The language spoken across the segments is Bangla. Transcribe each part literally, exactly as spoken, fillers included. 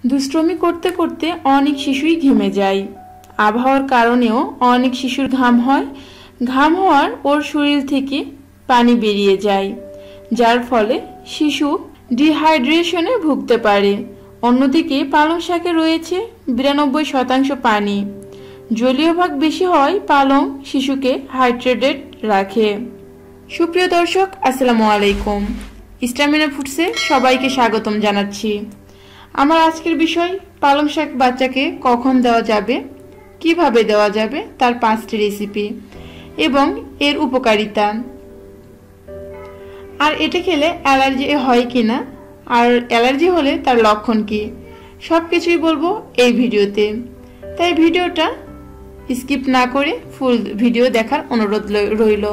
দুষ্টুমি করতে করতে অনেক শিশুই ঘেমে যায়। আবহাওয়ার কারণেও অনেক শিশুর ঘাম হয়। ঘাম হওয়ার ওর শরীর থেকে পানি বেরিয়ে যায়, যার ফলে শিশু ডিহাইড্রেশনে ভুগতে পারে। অন্যদিকে পালং শাকে রয়েছে বিরানব্বই শতাংশ পানি। জলীয় ভাগ বেশি হয় পালং শিশুকে হাইড্রেটেড রাখে। সুপ্রিয় দর্শক, আসসালামু আলাইকুম। স্টামিনা ফুডসে সবাইকে স্বাগতম জানাচ্ছি। আমার আজকের বিষয় পালং শাক বাচ্চাকে কখন দেওয়া যাবে, কিভাবে দেওয়া যাবে, তার পাঁচটি রেসিপি এবং এর উপকারিতা, আর এটা খেলে অ্যালার্জি হয় কিনা, আর অ্যালার্জি হলে তার লক্ষণ কি, সব কিছুই বলবো এই ভিডিওতে। তাই ভিডিওটা স্কিপ না করে ফুল ভিডিও দেখার অনুরোধ রইল।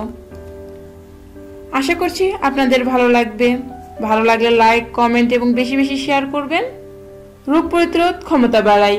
আশা করছি আপনাদের ভালো লাগবে। ভালো লাগলে লাইক, কমেন্ট এবং বেশি বেশি শেয়ার করবেন। রোগ প্রতিরোধ ক্ষমতা বাড়ায়।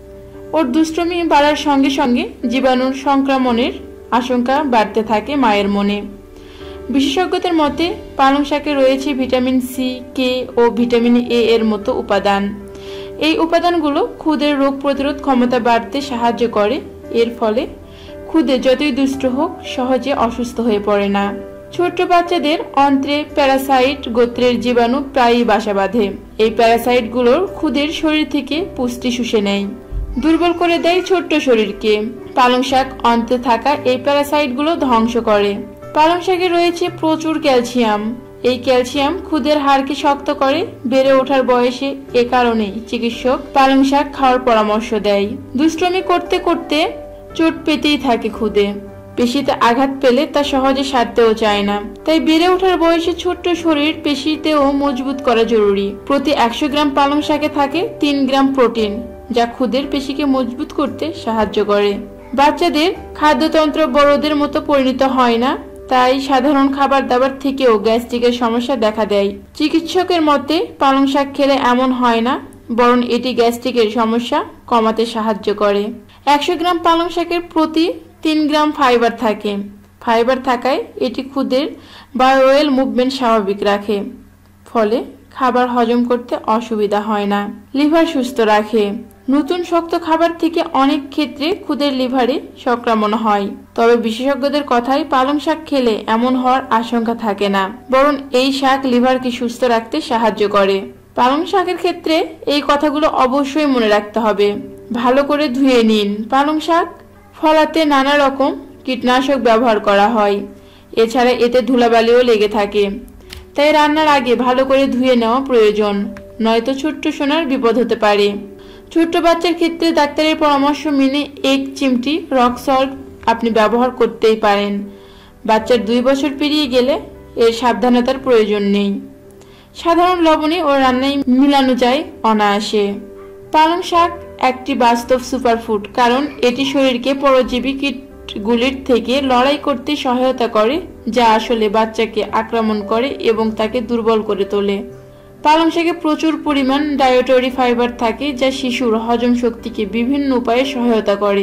ওর দুষ্টুমি বাড়ার সঙ্গে সঙ্গে জীবাণুর সংক্রমণের আশঙ্কা বাড়তে থাকে মায়ের মনে। বিশেষজ্ঞদের মতে পালং শাকে রয়েছে ভিটামিন সি, কে ও ভিটামিন এ এর মতো উপাদান। এই উপাদানগুলো ক্ষুদের রোগ প্রতিরোধ ক্ষমতা বাড়তে সাহায্য করে। এর ফলে ক্ষুদে যতই দুষ্ট হোক সহজে অসুস্থ হয়ে পড়ে না। ছোট্ট বাচ্চাদের অন্ত্রে প্যারাসাইট গোত্রের জীবাণু প্রায়ই বাসা বাঁধে। এই প্যারাসাইটগুলোর ক্ষুদের শরীর থেকে পুষ্টি শুষে নেয়, দুর্বল করে দেয় ছোট্ট শরীরকে। পালং শাক অন্ত্রে থাকা এই প্যারাসাইটগুলো ধ্বংস করে। পালং শাকে রয়েছে প্রচুর ক্যালসিয়াম। এই ক্যালসিয়াম ক্ষুদের হাড়কে শক্ত করে বেড়ে ওঠার বয়সে। এ কারণেই চিকিৎসক পালং শাক খাওয়ার পরামর্শ দেয়। দুষ্টুমি করতে করতে চোট পেতেই থাকে ক্ষুদে। পেশিতে আঘাত পেলে তা সহজে সারতেও চায় না। তাই বেড়ে ওঠার বয়সে ছোট্ট শরীর পেশিতেও মজবুত করা জরুরি। প্রতি একশো গ্রাম পালং শাকে থাকে তিন গ্রাম প্রোটিন, যা ক্ষুদের পেশিকে মজবুত করতে সাহায্য করে। বাচ্চাদের খাদ্যতন্ত্র বড়দের মতো পরিণত হয় না, তাই সাধারণ খাবার দাবার থেকেও গ্যাস্ট্রিকের সমস্যা দেখা দেয়। চিকিৎসকের মতে পালং শাক খেলে এমন হয় না, বরং এটি গ্যাস্ট্রিকের সমস্যা কমাতে সাহায্য করে। একশো গ্রাম পালং শাকের প্রতি তিন গ্রাম ফাইবার থাকে। ফাইবার থাকায় এটি ক্ষুদের বায়োয়েল মুভমেন্ট স্বাভাবিক রাখে, ফলে খাবার হজম করতে অসুবিধা হয় না। লিভার সুস্থ রাখে। নতুন শক্ত খাবার থেকে অনেক ক্ষেত্রে ক্ষুদের লিভারে সংক্রমণ হয়, তবে বিশেষজ্ঞদের কথায় পালং শাক খেলে এমন হওয়ার আশঙ্কা থাকে না, বরং এই শাক লিভারকে সুস্থ রাখতে সাহায্য করে। পালং শাকের ক্ষেত্রে এই কথাগুলো অবশ্যই মনে রাখতে হবে। ভালো করে ধুয়ে নিন। পালং শাক ফলাতে নানা রকম কীটনাশক ব্যবহার করা হয়। এছাড়া এতে ধুলাবালিও লেগে থাকে, তাই রান্নার আগে ভালো করে ধুয়ে নেওয়া প্রয়োজন, নয়তো ছোট্ট সোনার বিপদ হতে পারে। ছোট্ট বাচ্চার ক্ষেত্রে ডাক্তারের পরামর্শ মেনে এক চিমটি রক সল্ট আপনি ব্যবহার করতেই পারেন। বাচ্চার দুই বছর পেরিয়ে গেলে এর সাবধানতার প্রয়োজন নেই। সাধারণ লবণে ও রান্নায় মিলানো যায় অনায়াসে। পালং শাক একটি বাস্তব সুপারফুড, কারণ এটি শরীরকে পরজীবী কীটগুলির থেকে লড়াই করতে সহায়তা করে, যা আসলে বাচ্চাকে আক্রমণ করে এবং তাকে দুর্বল করে তোলে। পালং শাকে প্রচুর পরিমাণ ডায়েটরি ফাইবার থাকে, যা শিশুর হজম শক্তিকে বিভিন্ন উপায়ে সহায়তা করে।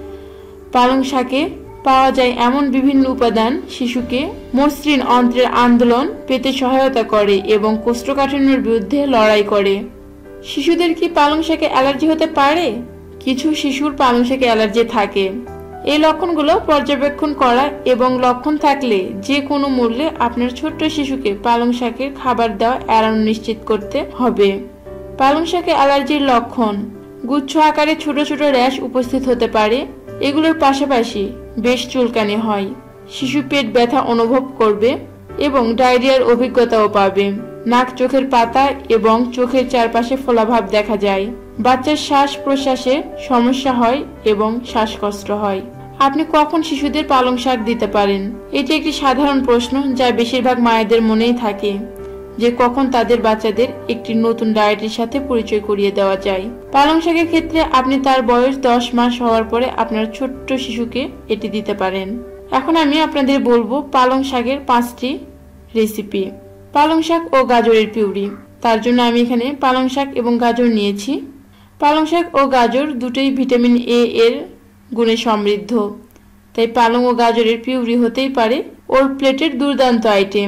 পালং শাকে পাওয়া যায় এমন বিভিন্ন উপাদান শিশুকে মসৃণ অন্ত্রের আন্দোলন পেতে সহায়তা করে এবং কোষ্ঠকাঠিন্যের বিরুদ্ধে লড়াই করে। শিশুদের কি পালং শাকে অ্যালার্জি হতে পারে? কিছু শিশুর পালং শাকে অ্যালার্জি থাকে। এই লক্ষণগুলো পর্যবেক্ষণ করা এবং লক্ষণ থাকলে যে কোনো মূল্যে আপনার ছোট্ট শিশুকে পালং শাকের খাবার দেওয়া এড়ানো নিশ্চিত করতে হবে। পালং শাকে অ্যালার্জির লক্ষণ: গুচ্ছ আকারে ছোট ছোট র্যাশ উপস্থিত হতে পারে। এগুলোর পাশাপাশি বেশ চুলকানি হয়। শিশু পেট ব্যথা অনুভব করবে এবং ডায়রিয়ার অভিজ্ঞতাও পাবে। নাক, চোখের পাতা এবং চোখের চারপাশে ফোলাভাব দেখা যায়। বাচ্চার শ্বাস প্রশ্বাসে সমস্যা হয় এবং শ্বাসকষ্ট হয়। আপনি কখন শিশুদের পালং শাক দিতে পারেন? এটি একটি সাধারণ প্রশ্ন, যা বেশিরভাগ মায়েদের মনেই থাকে, যে কখন তাদের বাচ্চাদের একটি নতুন ডায়েটের সাথে পরিচয় করিয়ে দেওয়া যায়। পালং শাকের ক্ষেত্রে আপনি তার বয়স দশ মাস হওয়ার পরে আপনার ছোট্ট শিশুকে এটি দিতে পারেন। এখন আমি আপনাদের বলবো পালং শাকের পাঁচটি রেসিপি। পালং শাক ও গাজরের পিউরি। তার জন্য আমি এখানে পালং শাক এবং গাজর নিয়েছি। পালং শাক ও গাজর দুটোই ভিটামিন এ এর গুণে সমৃদ্ধ, তাই পালং ও গাজরের পিউরি হতেই পারে ওর প্লেটের দুর্দান্ত আইটেম।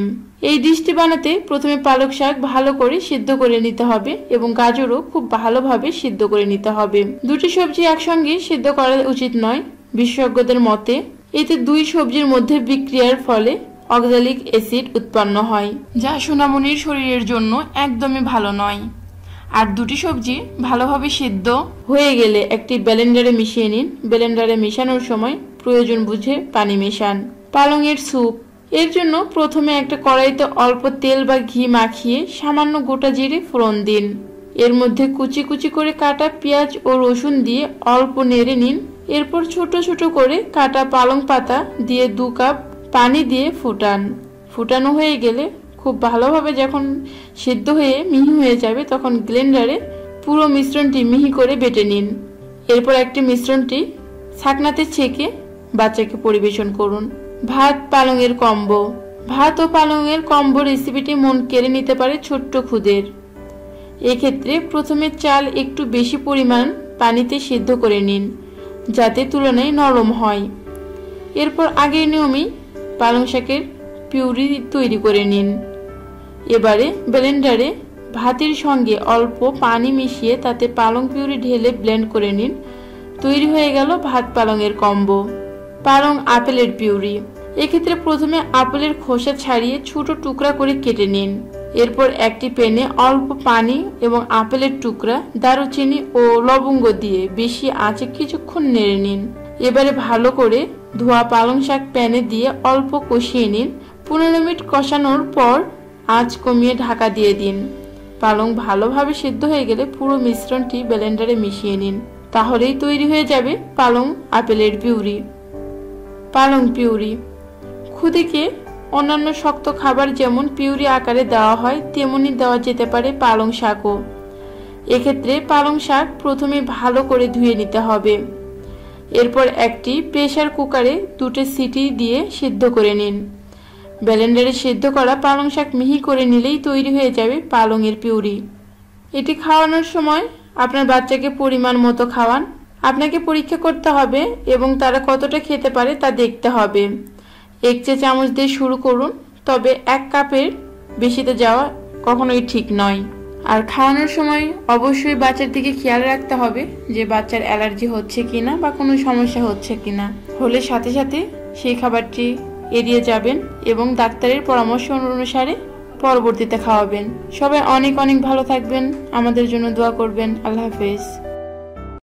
এই ডিশটি বানাতে প্রথমে পালক শাক ভালো করে সিদ্ধ করে নিতে হবে এবং গাজরও খুব ভালোভাবে সিদ্ধ করে নিতে হবে। দুটি সবজি একসঙ্গে সিদ্ধ করা উচিত নয় বিশেষজ্ঞদের মতে। এতে দুই সবজির মধ্যে বিক্রিয়ার ফলে অক্সালিক অ্যাসিড উৎপন্ন হয়, যা সোনামণির শরীরের জন্য একদমই ভালো নয়। আর দুটি সবজি ভালোভাবে সিদ্ধ হয়ে গেলে একটি ব্লেন্ডারে মিশিয়ে নিন। ব্লেন্ডারে মেশানোর সময় প্রয়োজন বুঝে পানি মেশান। পালংয়ের স্যুপ, এর জন্য প্রথমে একটা কড়াইতে অল্প তেল বা ঘি মাখিয়ে সামান্য গোটা জিরে ফোড়ন দিন। এর মধ্যে কুচি কুচি করে কাটা পেঁয়াজ ও রসুন দিয়ে অল্প নেড়ে নিন। এরপর ছোট ছোট করে কাটা পালং পাতা দিয়ে দু কাপ পানি দিয়ে ফুটান। ফুটানো হয়ে গেলে খুব ভালোভাবে যখন সিদ্ধ হয়ে মিহি হয়ে যাবে তখন ব্লেন্ডারে পুরো মিশ্রণটি মিহি করে বেটে নিন। এরপর একটি মিশ্রণটি ছাঁকনাতে ছেঁকে বাচ্চাকে পরিবেশন করুন। ভাত পালংয়ের কম্বো, ভাত ও পালংয়ের কম্বো রেসিপিটি মন কেড়ে নিতে পারে ছোট্ট খুদের। এক্ষেত্রে প্রথমে চাল একটু বেশি পরিমাণ পানিতে সিদ্ধ করে নিন যাতে তুলনায় নরম হয়। এরপর আগের নিয়মেই পালং শাকের পিউরি তৈরি করে নিন। এবারে ব্লেন্ডারে ভাতের সঙ্গে অল্প পানি মিশিয়ে তাতে পালং পিউরি ঢেলে ব্লেন্ড করে নিন। তৈরি হয়ে গেল ভাত পালংয়ের কম্বো। পালং আপেলের পিউরি, এক্ষেত্রে প্রথমে আপেলের খোসা ছাড়িয়ে ছোট টুকরা করে কেটে নিন। এরপর একটি প্যানে অল্প পানি এবং আপেলের টুকরা, দারুচিনি ও লবঙ্গ দিয়ে বেশি আঁচে কিছুক্ষণ নেড়ে নিন। এবারে ভালো করে ধোয়া পালং শাক প্যানে দিয়ে অল্প কষিয়ে নিন। পনেরো মিনিট কষানোর পর আঁচ কমিয়ে ঢাকা দিয়ে দিন। পালং ভালোভাবে সিদ্ধ হয়ে গেলে পুরো মিশ্রণটি ব্লেন্ডারে মিশিয়ে নিন। তাহলেই তৈরি হয়ে যাবে পালং আপেলের পিউরি। পালং পিউরি, খুদেকে অন্যান্য শক্ত খাবার যেমন পিউরি আকারে দেওয়া হয় তেমনি দেওয়া যেতে পারে পালং শাকও। এক্ষেত্রে পালং শাক প্রথমে ভালো করে ধুয়ে নিতে হবে। এরপর একটি প্রেসার কুকারে দুটো সিটি দিয়ে সিদ্ধ করে নিন। ব্লেন্ডারে সিদ্ধ করা পালং শাক মিহি করে নিলেই তৈরি হয়ে যাবে পালংয়ের পিউরি। এটি খাওয়ানোর সময় আপনার বাচ্চাকে পরিমাণ মতো খাওয়ান। আপনাকে পরীক্ষা করতে হবে এবং তারা কতটা খেতে পারে তা দেখতে হবে। এক চা চামচ দিয়ে শুরু করুন, তবে এক কাপের বেশিতে যাওয়া কখনোই ঠিক নয়। আর খাওয়ানোর সময় অবশ্যই বাচ্চার দিকে খেয়াল রাখতে হবে যে বাচ্চার অ্যালার্জি হচ্ছে কিনা বা কোনো সমস্যা হচ্ছে কিনা। হলে সাথে সাথে সেই খাবারটি এড়িয়ে যাবেন এবং ডাক্তারের পরামর্শ অনুসারে পরবর্তীতে খাওয়াবেন। সবাই অনেক অনেক ভালো থাকবেন, আমাদের জন্য দোয়া করবেন। আল্লাহ হাফেজ।